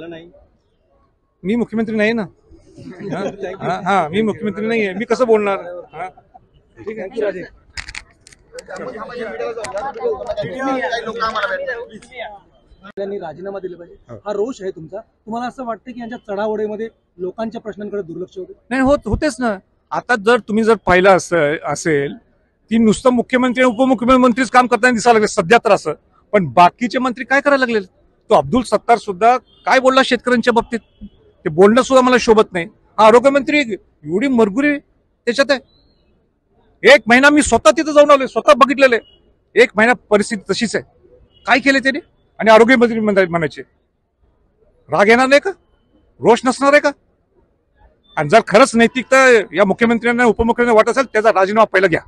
नाही मी मुख्यमंत्री नाही ना. हा मी मुख्यमंत्री नाही आहे, मी कसं बोलणार. ठीक आहे. त्यांनी राजीनामा दिला पाहिजे, हा रोष आहे तुमचा. तुम्हाला असं वाटतं की यांच्या चढाओढीमध्ये लोकांच्या प्रश्नांकडे दुर्लक्ष होते? नाही होतेच ना. आता जर तुम्ही पाहिलं असेल की नुसतं मुख्यमंत्री उपमुख्यमंत्रीच काम करताना दिसायला लागले सध्या तर असं, पण बाकीचे मंत्री काय करायला लागले. तो अब्दुल सत्तार सुद्धा काय बोलला शेतकऱ्यांच्या बाबतीत, ते बोलणं सुद्धा मला शोभत नाही. हा आरोग्यमंत्री एवढी मरगुरी त्याच्यात आहे. एक महिना मी स्वतः तिथं जाऊन आलोय, स्वतः बघितलेलं आहे. एक महिना परिस्थिती तशीच आहे. काय केले त्याने? आणि आरोग्यमंत्री म्हणायचे राग येणार नाही का, रोष नसणार आहे का? आणि जर खरंच नैतिकता या मुख्यमंत्र्यांना उपमुख्यमंत्र्यांना वाटत असेल त्याचा राजीनामा पहिला घ्या.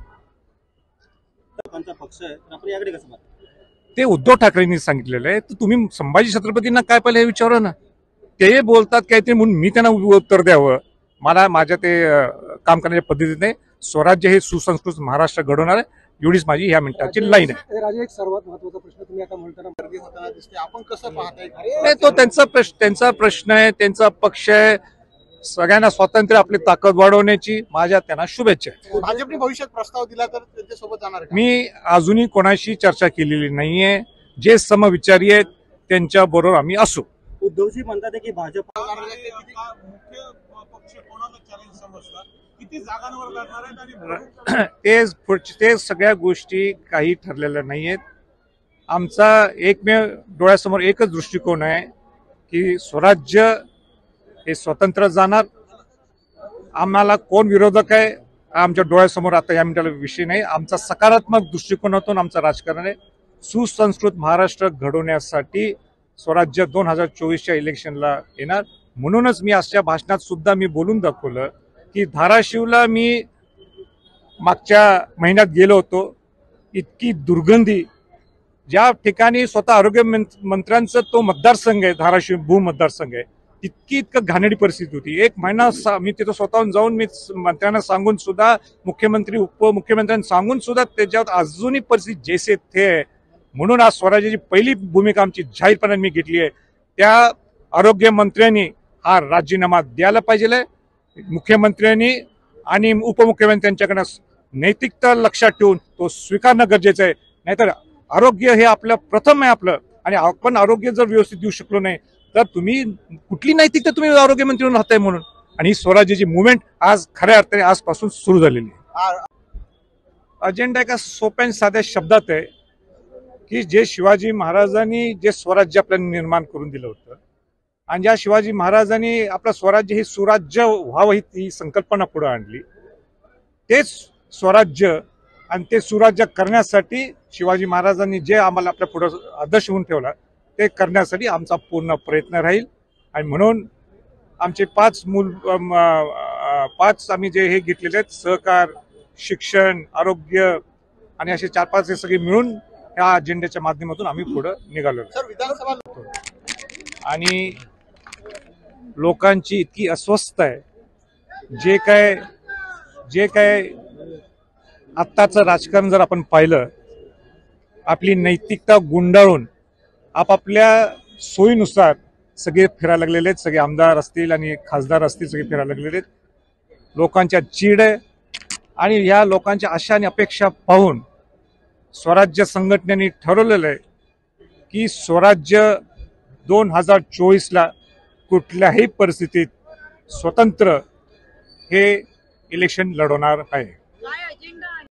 पक्ष आहे आपण याकडे कसं ते उद्धव ठाकरेंनी सांगितलेलं आहे. तर तुम्ही संभाजी छत्रपतींना काय पाहिलं हे विचारा ना. ते बोलतात काहीतरी म्हणून मी त्यांना उत्तर द्यावं. मला माझ्या ते काम करण्याच्या पद्धतीने स्वराज्य हे सुसंस्कृत महाराष्ट्र घडवणार आहे, एवढीच माझी ह्या मिनिटाची लाईन आहे. राजे, एक सर्वात महत्त्वाचा प्रश्न तुम्ही आता म्हणताना गर्दी होताना दिसते, आपण कसं पाहताय? नाही, तो त्यांचा प्रश्न आहे, त्यांचा पक्ष आहे. सगळ्यांना स्वातंत्र्य, आपली ताकद वाढवण्याची माझ्या त्यांना शुभेच्छा. भाजपने भविष्यात प्रस्ताव दिला तर त्यांच्यासोबत जाणार का? मी अजूनही कोणाशी चर्चा केलेली नाहीये. जे समविचारी आहेत त्यांच्या बरोबर आम्ही असू. उद्धवजी म्हणतात की भाजप मुख्य पक्ष कोणाला चॅलेंज समजतात, किती जागांवर लढणार आहेत आणि ते सगळ्या गोष्टी काही ठरलेल्या नाहीयेत. आमचा एकमेव डोळ्यासमोर एकच दृष्टिकोन आहे की स्वराज्य हे स्वतंत्र जाणार. आम्हाला कोण विरोधक आहे आमच्या डोळ्यासमोर आता या मिनिटाला विषय नाही. आमचा सकारात्मक दृष्टिकोनातून आमचं राजकारण आहे. सुसंस्कृत महाराष्ट्र घडवण्यासाठी स्वराज्य 2024च्या इलेक्शनला येणार. म्हणूनच मी आजच्या भाषणात सुद्धा मी बोलून दाखवलं की धाराशिवला मी मागच्या महिन्यात गेलो होतो. इतकी दुर्गंधी, ज्या ठिकाणी स्वतः आरोग्य मंत्र्यांचं तो मतदारसंघ आहे, धाराशिव भूमतदारसंघ आहे, इतकं घाणेरडी परिस्थिती होती. एक महिना मी तिथं स्वतःहून जाऊन मी मंत्र्यांना सांगून सुद्धा, मुख्यमंत्री उपमुख्यमंत्र्यांना सांगून सुद्धा त्याच्यावर अजूनही परिस्थिती जैसे थे आहे. म्हणून आज स्वराज्याची पहिली भूमिका आमची जाहीरपणे मी घेतली आहे. त्या आरोग्य मंत्र्यांनी हा राजीनामा द्यायला पाहिजे. मुख्यमंत्र्यांनी आणि उपमुख्यमंत्र्यांच्याकडे नैतिकता लक्षात ठेवून तो स्वीकारणं गरजेचं आहे. नाहीतर आरोग्य हे आपलं प्रथम आहे आपलं, आणि आपण आरोग्य जर व्यवस्थित देऊ शकलो नाही तर तुम्ही कुठली नैतिकता तुम्ही आरोग्यमंत्री म्हणून राहताय म्हणून. आणि ही स्वराज्याची मुवमेंट आज खऱ्या अर्थाने आजपासून सुरू झालेली आहे. अजेंडा एका सोप्या साध्या शब्दात आहे की जे शिवाजी महाराजांनी जे स्वराज्य आपल्याला निर्माण करून दिलं होतं, आणि ज्या शिवाजी महाराजांनी आपलं स्वराज्य हे सुराज्य व्हावं ही संकल्पना पुढे आणली, तेच स्वराज्य आणि ते सुराज्य करण्यासाठी शिवाजी महाराजांनी जे आम्हाला आपल्या पुढे आदर्श होऊन ठेवला ते करण्यासाठी आमचा पूर्ण प्रयत्न राहील. आणि म्हणून आमचे पाच आम्ही जे हे घेतलेले आहेत, सहकार, शिक्षण, आरोग्य आणि असे 4-5 हे सगळे मिळून या अजेंड्याच्या माध्यमातून आम्ही पुढे निघालो. आणि लोकांची इतकी अस्वस्थ आहे. जे काय आत्ताचं राजकारण जर आपण पाहिलं, आपली नैतिकता गुंडाळून आपापल्या सोयीनुसार सगळे फिरायला लागलेले आहेत. सगळे आमदार असतील आणि खासदार असतील, सगळे फिरायला लागलेले आहेत. लोकांच्या चीड आहे. आणि ह्या लोकांच्या आशा आणि अपेक्षा पाहून स्वराज्य संघटनेने ठरवलेलं आहे की स्वराज्य 2024ला कुठल्याही परिस्थितीत स्वतंत्र हे इलेक्शन लढवणार आहे.